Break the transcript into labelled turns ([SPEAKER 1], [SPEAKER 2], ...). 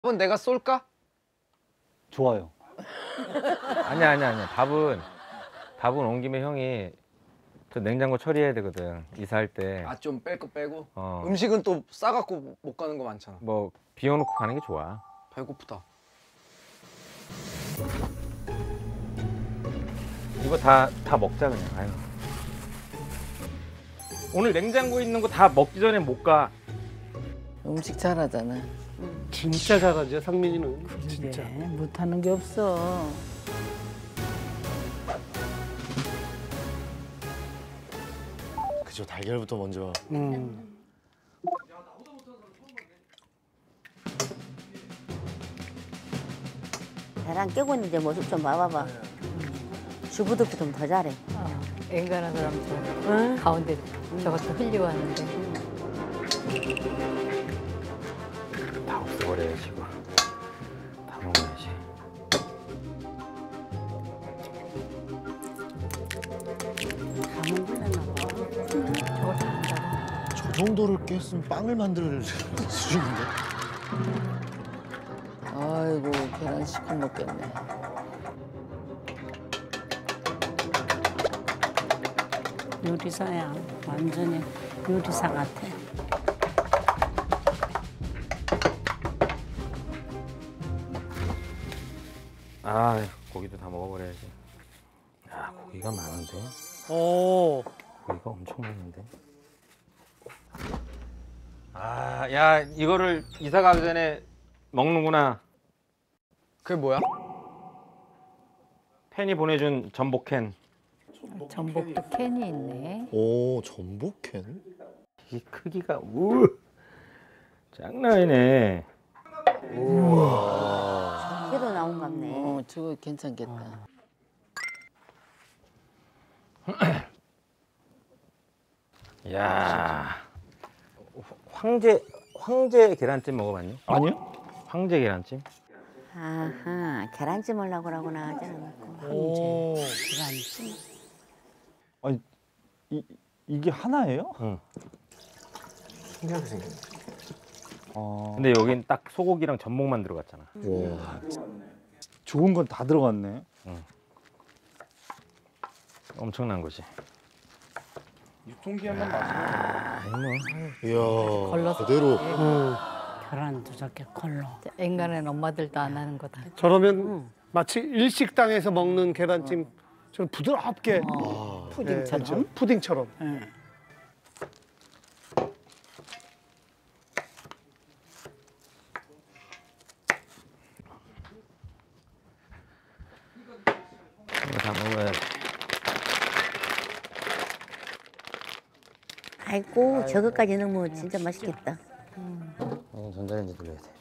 [SPEAKER 1] 밥은 내가 쏠까?
[SPEAKER 2] 좋아요.
[SPEAKER 3] 아니야. 밥은 온 김에 형이 저 냉장고 처리해야 되거든. 이사할 때.
[SPEAKER 1] 아, 좀 뺄 거 빼고.
[SPEAKER 3] 어.
[SPEAKER 1] 음식은 또 싸갖고 못 가는 거 많잖아.
[SPEAKER 3] 뭐 비워놓고 가는 게 좋아.
[SPEAKER 1] 배고프다.
[SPEAKER 3] 이거 다 먹자 그냥. 아유. 오늘 냉장고에 있는 거 다 먹기 전에 못 가.
[SPEAKER 4] 음식 잘하잖아.
[SPEAKER 5] 진짜 잘하죠, 상민이는. 진짜.
[SPEAKER 4] 그래, 못하는 게 없어.
[SPEAKER 6] 그죠, 달걀부터 먼저.
[SPEAKER 7] 계란 깨고 있는 데 모습 좀 봐봐봐. 주부들도 좀 더 잘해.
[SPEAKER 8] 앵간한 사람들 가운데 저것도 흘리고 왔는데
[SPEAKER 3] 다 없애버려야지 이거. 다 먹어야지.
[SPEAKER 7] 다 먹으려나 봐.
[SPEAKER 8] 저걸 다 한다고.
[SPEAKER 6] 저 정도를 깼으면 빵을 만들 수준인데?
[SPEAKER 4] 아이고 계란 시큼 먹겠네.
[SPEAKER 9] 요리사야. 완전히 요리사 같아.
[SPEAKER 3] 아 고기도 다 먹어버려야지. 야 고기가 많은데.
[SPEAKER 5] 오.
[SPEAKER 3] 고기가 엄청 많은데. 아, 야 이거를 이사 가기 전에 먹는구나.
[SPEAKER 1] 그게 뭐야?
[SPEAKER 3] 팬이 보내준 전복캔.
[SPEAKER 8] 전복도 캔이 있네.
[SPEAKER 6] 오, 전복캔?
[SPEAKER 3] 이 크기가 우 장난 아니네.
[SPEAKER 7] 새로 나온 거 같네.
[SPEAKER 4] 저거 괜찮겠다.
[SPEAKER 3] 야 황제 계란찜 먹어봤니?
[SPEAKER 2] 아니요?
[SPEAKER 3] 황제 계란찜?
[SPEAKER 7] 아하, 계란찜 하려고 그러구나 하지 않았고.
[SPEAKER 5] 오.
[SPEAKER 9] 계란찜.
[SPEAKER 2] 아니 이게 하나예요?
[SPEAKER 3] 응.
[SPEAKER 6] 신기하게 생겼네.
[SPEAKER 3] 근데 여긴 딱 소고기랑 전복만 들어갔잖아.
[SPEAKER 6] 와.
[SPEAKER 2] 좋은 건 다 들어갔네.
[SPEAKER 3] 엄청난 거지.
[SPEAKER 1] 유통기한만 맞아.
[SPEAKER 3] 아, 이거 뭐.
[SPEAKER 6] 이야,
[SPEAKER 8] 걸러서.
[SPEAKER 6] 그대로.
[SPEAKER 9] 계란도 저렇게 걸러.
[SPEAKER 8] 앵간한 엄마들도 안 하는 거다.
[SPEAKER 5] 저러면 마치 일식당에서 먹는 계란찜 좀 부드럽게.
[SPEAKER 4] 푸딩처럼.
[SPEAKER 5] 그렇죠. 푸딩처럼.
[SPEAKER 3] 이거 다 먹어야 돼.
[SPEAKER 7] 아이고, 저것까지 넣으면 진짜 맛있겠다.
[SPEAKER 3] 전자레인지 돌려야 돼.